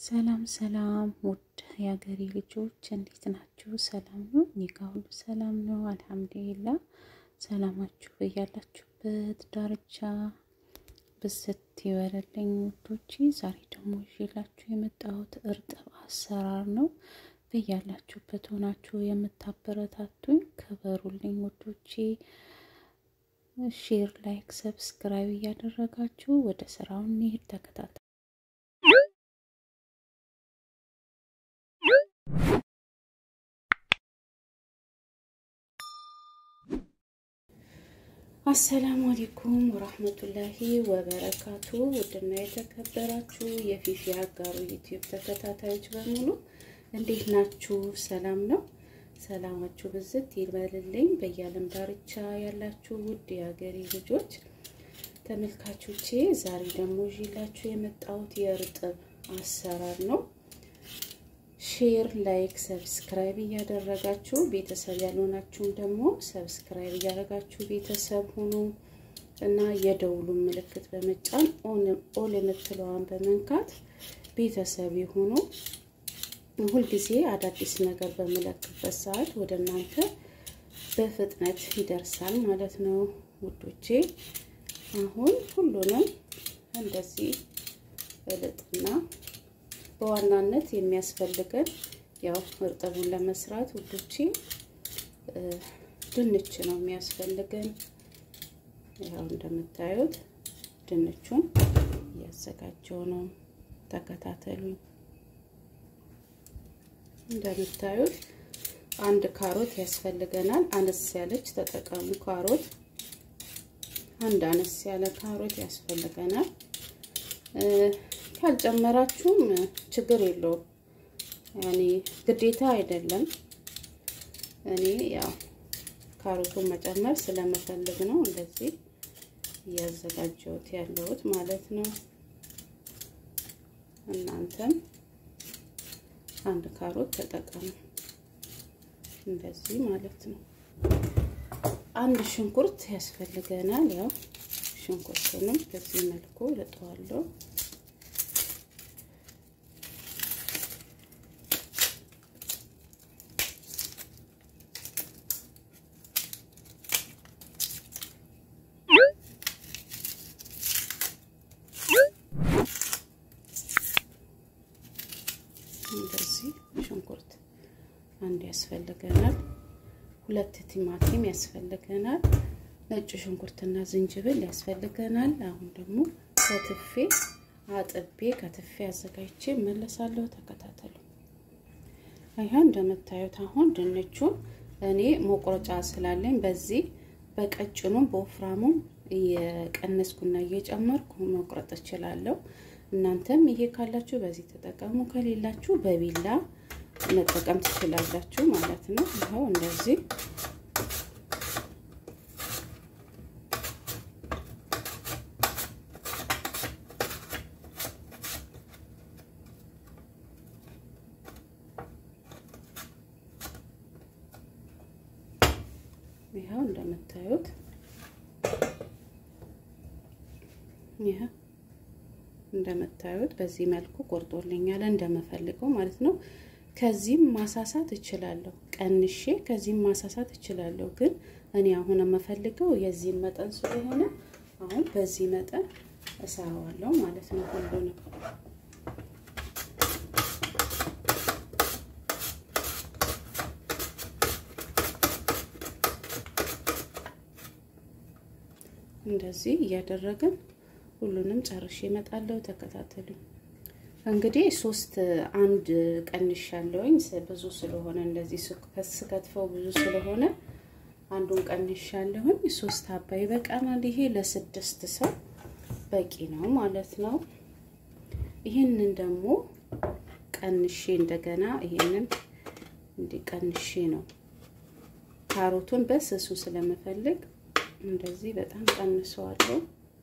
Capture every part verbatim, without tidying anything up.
ሰላም ሰላም ውድ ያገሬ ልጆች እንዴት ናችሁ? ሰላም ነው? እኔ ጋር ሁሉ ሰላም ነው አልሐምዱሊላህ። ሰላማችሁ በያላችሁበት ዳርቻ ብስት ይበልልኝ ውዶቼ። ዛሬ ደግሞ ይዤላችሁ የመጣሁት እርጥብ አሰራር ነው። በያላችሁበት ሆናችሁ የምታበረታቱኝ ክበሩልኝ ውዶቼ። ሼር፣ ላይክ፣ ሰብስክራይብ እያደረጋችሁ ወደ ስራው እንሂድ። ተከታተሉ። አሰላሙ አለይኩም ወራህመቱላሂ ወበረካቱ። ውድና የተከበራችሁ የፊፊ አጋሩ ዩቲዩብ ተከታታዮች በሙሉ እንዴት ናችሁ? ሰላም ነው? ሰላማችሁ ብዝት ይበልልኝ። በየዓለም ዳርቻ ያላችሁ ውድ የሀገሬ ልጆች ተመልካቾቼ፣ ዛሬ ደግሞ ይዤላችሁ የመጣሁት የእርጥብ አሰራር ነው። ሼር፣ ላይክ፣ ሰብስክራይብ እያደረጋችሁ ቤተሰብ ያልሆናችሁም ደግሞ ሰብስክራይብ እያደረጋችሁ ቤተሰብ ሁኑ እና የደውሉን ምልክት በመጫን ኦል የምትለዋን በመንካት ቤተሰብ ይሁኑ። ሁል ጊዜ አዳዲስ ነገር በመለክበት ሰዓት ወደ እናንተ በፍጥነት ይደርሳል ማለት ነው ውዶቼ። አሁን ሁሉንም እንደዚህ እልጥና በዋናነት የሚያስፈልገን ያው እርጥቡን ለመስራት ውዶቼ ድንች ነው የሚያስፈልገን። ያው እንደምታዩት ድንቹን ያዘጋጀው ነው። ተከታተሉኝ። እንደምታዩት አንድ ካሮት ያስፈልገናል። አነስ ያለች ተጠቀሙ ካሮት። አንድ አነስ ያለ ካሮት ያስፈልገናል። ካልጨመራችሁም ችግር የለውም። ያኔ ግዴታ አይደለም። እኔ ያው ካሮቱን መጨመር ስለምፈልግ ነው እንደዚህ ያዘጋጀሁት ያለሁት ማለት ነው። እናንተም አንድ ካሮት ተጠቀሙ እንደዚህ ማለት ነው። አንድ ሽንኩርት ያስፈልገናል። ያው ሽንኩርቱንም በዚህ መልኩ ልጠዋለሁ። እንደዚህ ሽንኩርት አንድ ያስፈልገናል። ሁለት ቲማቲም ያስፈልገናል። ነጭ ሽንኩርትና ዝንጅብል ያስፈልገናል። አሁን ደግሞ ከትፌ አጥቤ ከትፌ አዘጋጅቼ መለሳለሁ። ተከታተሉ። አይሃን እንደምታዩት አሁን ድንቹን እኔ መቆረጫ ስላለኝ በዚህ በቀጭኑም በወፍራሙም እየቀነስኩና እየጨመርኩ መቁረጥ እችላለሁ። እናንተም ይሄ ካላችሁ በዚህ ተጠቀሙ፣ ከሌላችሁ በቢላ መጠቀም ትችላላችሁ ማለት ነው። ይሄው እንደዚህ ይሄው እንደምታዩት ይሄ እንደምታዩት በዚህ መልኩ ቆርጦልኛል እንደምፈልገው ማለት ነው። ከዚህም ማሳሳት እችላለሁ፣ ቀንሼ ከዚህም ማሳሳት እችላለሁ። ግን እኔ አሁን የምፈልገው የዚህ መጠን ስለሆነ አሁን በዚህ መጠን እሰራዋለሁ ማለት ነው ሁሉንም። እንደዚህ እያደረግን ሁሉንም ጨርሼ እመጣለሁ። ተከታተሉኝ። እንግዲህ ሶስት አንድ ቀንሻለሁኝ ብዙ ስለሆነ እንደዚህ ስከትፈው ብዙ ስለሆነ አንዱን ቀንሻለሁኝ። ሶስት ሀባ ይበቃናል። ይሄ ለስድስት ሰው በቂ ነው ማለት ነው። ይሄንን ደግሞ ቀንሼ እንደገና ይሄንን እንዲቀንሼ ነው ካሮቱን በስሱ ስለምፈልግ እንደዚህ በጣም ቀንሰዋለሁ።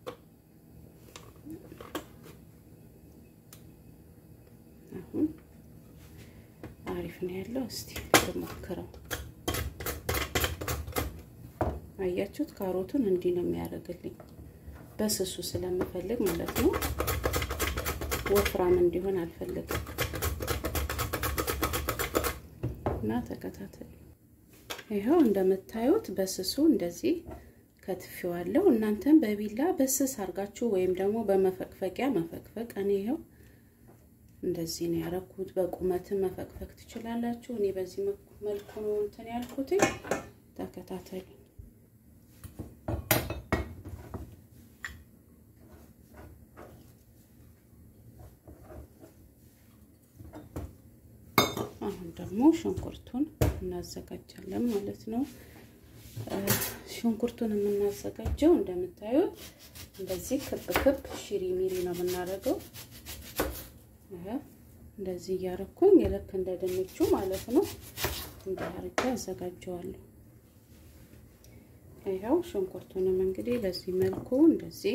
አሁን አሪፍ ነው ያለው። እስቲ ልሞክረው። አያችሁት? ካሮቱን እንዲህ ነው የሚያደርግልኝ በስሱ ስለምፈልግ ማለት ነው። ወፍራም እንዲሆን አልፈልግም እና ተከታተሉ። ይሄው እንደምታዩት በስሱ እንደዚህ ከትፌዋለሁ። እናንተም በቢላ በስስ አርጋችሁ ወይም ደግሞ በመፈቅፈቂያ መፈቅፈቅ። እኔ ይሄው እንደዚህ ነው ያረኩት። በቁመት መፈቅፈቅ ትችላላችሁ። እኔ በዚህ መልኩ ነው እንትን ያልኩት። ተከታተሉ። አሁን ደግሞ ሽንኩርቱን እናዘጋጃለን ማለት ነው። ሽንኩርቱን የምናዘጋጀው እንደምታዩት እንደዚህ ክብ ክብ ሽሪ ሚሪ ነው የምናደርገው። እንደዚህ ያረኩኝ ልክ እንደ ድንቹ ማለት ነው። እንዲያርጋ አዘጋጀዋለሁ። ይሄው ሽንኩርቱንም እንግዲህ በዚህ መልኩ እንደዚህ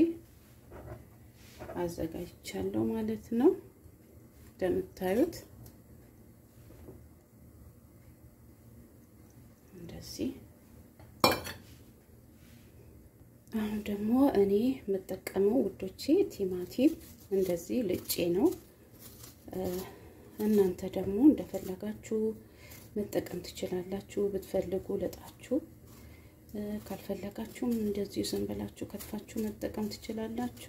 አዘጋጅቻለሁ ማለት ነው። እንደምታዩት እንደዚህ። አሁን ደግሞ እኔ የምጠቀመው ውዶቼ ቲማቲም እንደዚህ ልጬ ነው። እናንተ ደግሞ እንደፈለጋችሁ መጠቀም ትችላላችሁ። ብትፈልጉ ለጣችሁ፣ ካልፈለጋችሁም እንደዚህ ዝም ብላችሁ ከትፋችሁ መጠቀም ትችላላችሁ።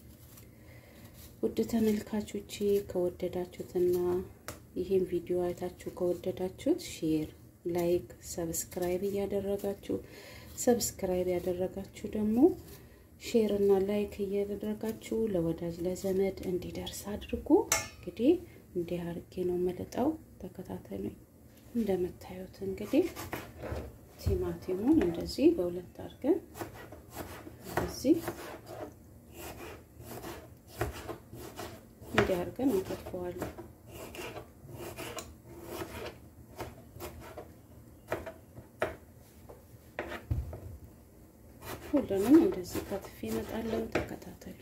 ውድ ተመልካቾቼ ከወደዳችሁትና ይሄን ቪዲዮ አይታችሁ ከወደዳችሁት ሼር፣ ላይክ፣ ሰብስክራይብ እያደረጋችሁ ሰብስክራይብ ያደረጋችሁ ደግሞ ሼር እና ላይክ እያደረጋችሁ ለወዳጅ ለዘመድ እንዲደርስ አድርጉ። እንግዲህ እንዲህ አርጌ ነው መለጣው። ተከታተሉኝ። እንደምታዩት እንግዲህ ቲማቲሙን እንደዚህ በሁለት አርገን እንደዚህ እንዲህ አርገን እንከትፈዋለን። ሁሉንም እንደዚህ ከትፌ እመጣለሁ። ተከታተሉ።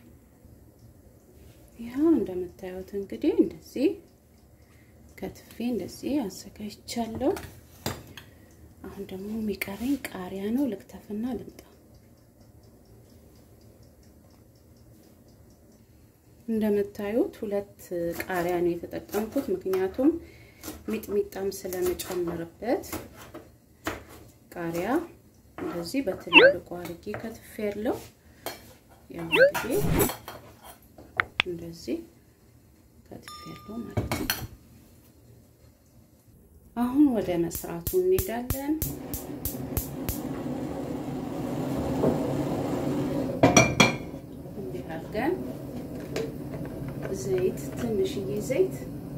ያው እንደምታዩት እንግዲህ እንደዚህ ከትፌ እንደዚህ አዘጋጅቻለሁ። አሁን ደግሞ የሚቀረኝ ቃሪያ ነው። ልክተፍና ልምጣ። እንደምታዩት ሁለት ቃሪያ ነው የተጠቀምኩት፣ ምክንያቱም ሚጥሚጣም ስለመጨመርበት ቃሪያ እንደዚህ በትልልቁ አርጌ ከትፌ ያለው ያው እንግዲህ እንደዚህ ከትፌ ያለው ማለት ነው። አሁን ወደ መስራቱ እንሄዳለን። እንዲህ አድርገን ዘይት ትንሽዬ ዘይት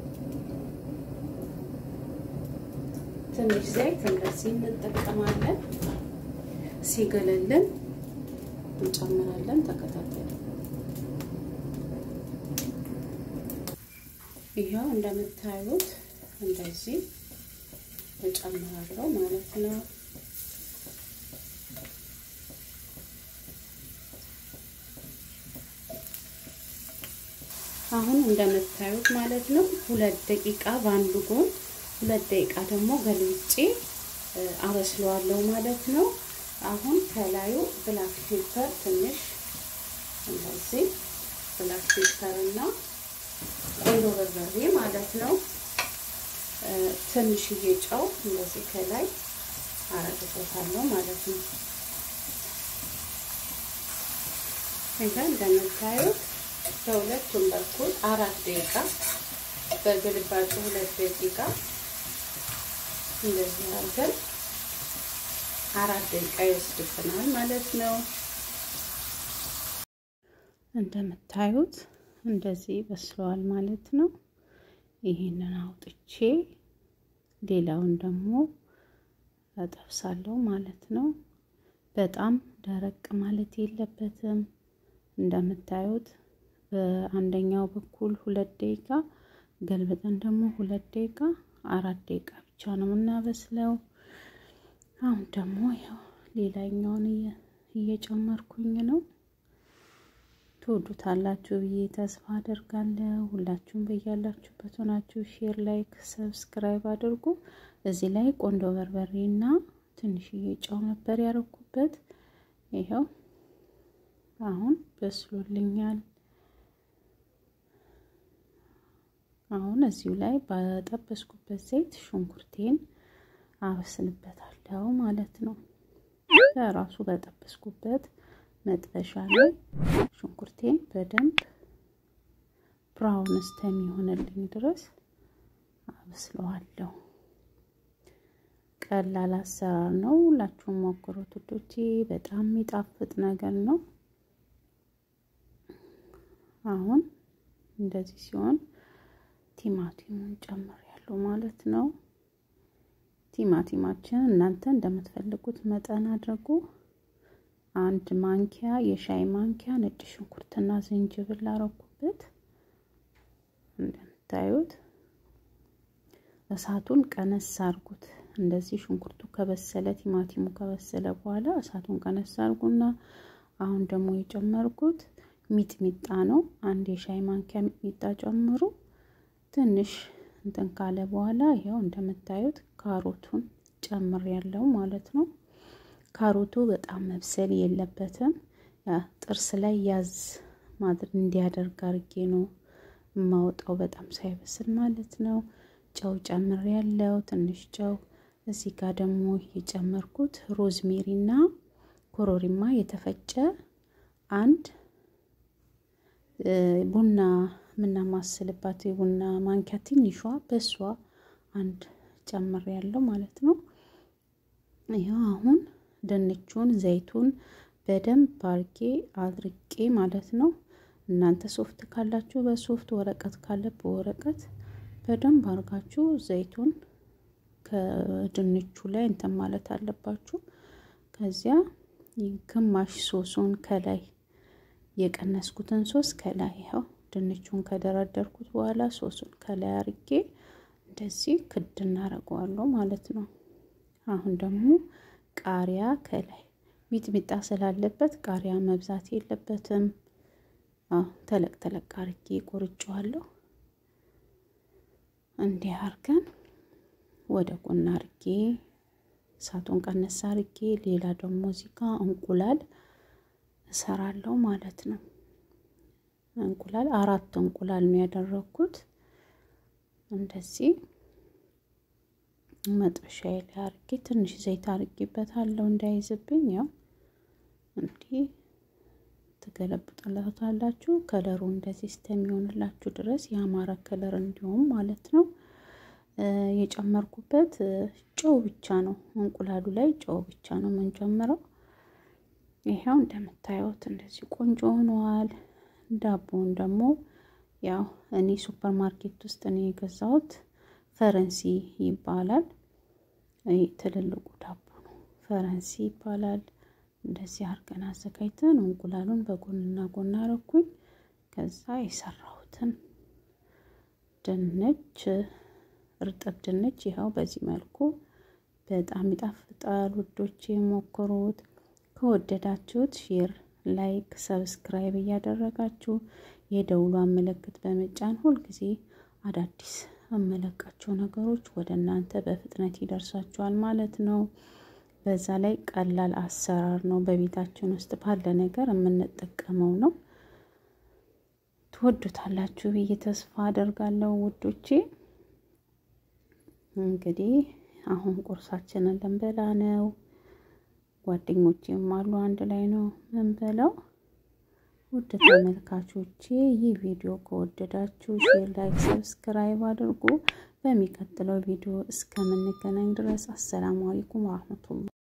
ትንሽ ዘይት እንደዚህ እንጠቀማለን። ሲገለልን እንጨምራለን። ተከታተሉ። ይሄው እንደምታዩት እንደዚህ እንጨምራለሁ ማለት ነው። አሁን እንደምታዩት ማለት ነው ሁለት ደቂቃ ባንዱ ጎን፣ ሁለት ደቂቃ ደግሞ ገልብጬ አበስለዋለሁ ማለት ነው። አሁን ከላዩ ብላክ ፔፐር ትንሽ እንደዚህ ብላክ ፔፐር እና ቆንጆ በርበሬ ማለት ነው፣ ትንሽዬ ጨው እንደዚህ ከላይ አረግበታለሁ ማለት ነው። እንደ እንደምታዩት በሁለቱም በኩል አራት ደቂቃ በግልባጩ ሁለት ደቂቃ እንደዚህ አድርገን አራት ደቂቃ ይወስድብናል ማለት ነው። እንደምታዩት እንደዚህ በስሏል ማለት ነው። ይሄንን አውጥቼ ሌላውን ደግሞ አጠብሳለሁ ማለት ነው። በጣም ደረቅ ማለት የለበትም። እንደምታዩት በአንደኛው በኩል ሁለት ደቂቃ ገልብጠን ደግሞ ሁለት ደቂቃ አራት ደቂቃ ብቻ ነው እናበስለው። አሁን ደግሞ ያው ሌላኛውን እየጨመርኩኝ ነው። ትወዱታላችሁ ብዬ ተስፋ አደርጋለሁ። ሁላችሁም በያላችሁበት ሆናችሁ ሼር፣ ላይክ፣ ሰብስክራይብ አድርጉ። እዚህ ላይ ቆንጆ በርበሬና ትንሽዬ ጨው ነበር ያረኩበት። ይሄው አሁን በስሎልኛል። አሁን እዚሁ ላይ በጠበስኩበት ዘይት ሽንኩርቴን አበስልበታለሁ ማለት ነው። ለራሱ በጠበስኩበት መጥበሻ ላይ ሽንኩርቴን በደንብ ብራውን እስከሚሆንልኝ ድረስ አበስለዋለሁ። ቀላል አሰራር ነው። ሁላችሁም ሞክሩት ውዶቼ፣ በጣም የሚጣፍጥ ነገር ነው። አሁን እንደዚህ ሲሆን ቲማቲሙን ጨምሬያለሁ ማለት ነው። ቲማቲማችን እናንተ እንደምትፈልጉት መጠን አድርጉ። አንድ ማንኪያ የሻይ ማንኪያ ነጭ ሽንኩርትና ዝንጅብል አረኩበት። እንደምታዩት እሳቱን ቀነስ አድርጉት። እንደዚህ ሽንኩርቱ ከበሰለ ቲማቲሙ ከበሰለ በኋላ እሳቱን ቀነስ አድርጉና አሁን ደግሞ የጨመርኩት ሚጥሚጣ ነው። አንድ የሻይ ማንኪያ ሚጥሚጣ ጨምሩ። ትንሽ እንትን ካለ በኋላ ይሄው እንደምታዩት ካሮቱን ጨምሬያለሁ ማለት ነው። ካሮቱ በጣም መብሰል የለበትም። ያ ጥርስ ላይ ያዝ ማድረግ እንዲያደርግ አድርጌ ነው የማወጣው፣ በጣም ሳይበስል ማለት ነው። ጨው ጨምሬያለሁ፣ ትንሽ ጨው። እዚህ ጋር ደግሞ የጨመርኩት ሮዝሜሪና ኮሮሪማ የተፈጨ አንድ ቡና ምናማስልባት የቡና ማንኪያ ትንሿ በሷ አንድ ጨምሬያለሁ ማለት ነው። ይሄው አሁን ድንቹን ዘይቱን በደንብ አርጌ አድርቄ ማለት ነው። እናንተ ሶፍት ካላችሁ በሶፍት ወረቀት ካለ በወረቀት በደንብ አርጋችሁ ዘይቱን ከድንቹ ላይ እንትን ማለት አለባችሁ። ከዚያ ግማሽ ሶሱን ከላይ የቀነስኩትን ሶስ ከላይ ይሄው ድንቹን ከደረደርኩት በኋላ ሶሱን ከላይ አርጌ እንደዚህ ክድ እናረጋዋለሁ ማለት ነው። አሁን ደግሞ ቃሪያ ከላይ ሚጥሚጣ ስላለበት ቃሪያ መብዛት የለበትም። አዎ ተለቅ ተለቅ አርጌ ቆርጬዋለሁ። እንዲህ አርገን ወደ ጎን አርጌ እሳቱን ቀነስ አርጌ ሌላ ደግሞ እዚህ ጋር እንቁላል እሰራለሁ ማለት ነው። እንቁላል አራት እንቁላል ነው ያደረኩት። እንደዚህ መጥበሻዬ ላይ አርጌ ትንሽ ዘይት አርጌበታለሁ እንዳይዝብኝ። ያው እንዲህ ተገለብጣላችሁ። ከለሩ እንደዚህ እስከሚሆንላችሁ ድረስ ያማረ ከለር እንዲሆን ማለት ነው። የጨመርኩበት ጨው ብቻ ነው። እንቁላሉ ላይ ጨው ብቻ ነው የምንጨምረው። ይሄው እንደምታዩት እንደዚህ ቆንጆ ሆኗል። ዳቦን ደግሞ ያው እኔ ሱፐር ማርኬት ውስጥ ነው የገዛሁት። ፈረንሲ ይባላል። ይሄ ትልልቁ ዳቦ ነው፣ ፈረንሲ ይባላል። እንደዚህ አርገን አዘጋጅተን እንቁላሉን በጎንና ጎን አረኩኝ። ከዛ የሰራሁትን ድንች እርጥብ ድንች ይሄው በዚህ መልኩ በጣም ይጣፍጣል። ውዶቼ ሞክሩት። ከወደዳችሁት ሼር፣ ላይክ፣ ሰብስክራይብ እያደረጋችሁ የደውሏን ምልክት በመጫን ሁሉ ጊዜ አዳዲስ አመለካቸው ነገሮች ወደ እናንተ በፍጥነት ይደርሳችኋል ማለት ነው። በዛ ላይ ቀላል አሰራር ነው። በቤታችን ውስጥ ባለ ነገር የምንጠቀመው ነው። ትወዱታላችሁ ብዬ ተስፋ አደርጋለሁ ውዶቼ። እንግዲህ አሁን ቁርሳችንን ልንበላ ነው። ጓደኞቼም አሉ አንድ ላይ ነው እንበላው። ውድ ተመልካቾቼ ይህ ቪዲዮ ከወደዳችሁ ሼር፣ ላይክ፣ ሰብስክራይብ አድርጉ። በሚቀጥለው ቪዲዮ እስከምንገናኝ ድረስ አሰላሙ አለይኩም ወራህመቱላህ።